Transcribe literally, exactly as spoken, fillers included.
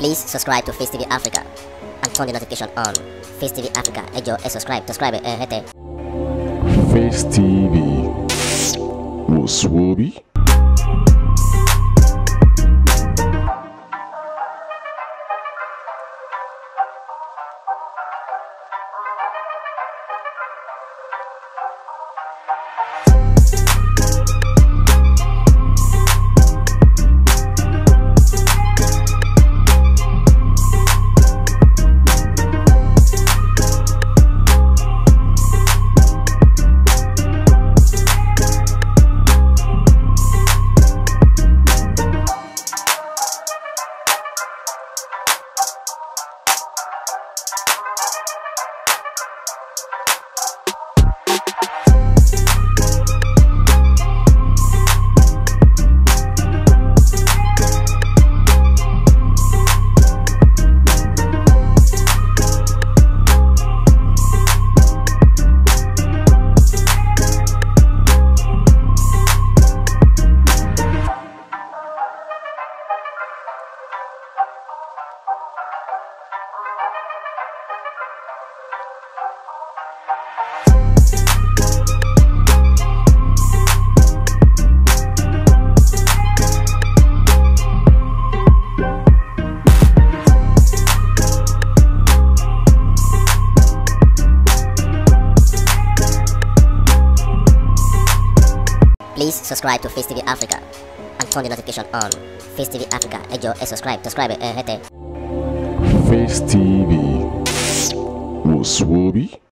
Please subscribe to Face T V Africa and turn the notification on. Face T V Africa, ẹ jọ̀ọ́ ẹ subscribe, subscribe ẹ hẹ́tẹ̀. Face T V was Swoby. Please subscribe to Face T V Africa and turn the notification on. Face T V Africa, ẹ jọ̀ọ́ ẹ subscribe, subscribe ẹ hẹ́tẹ̀. Face T V was Swoby.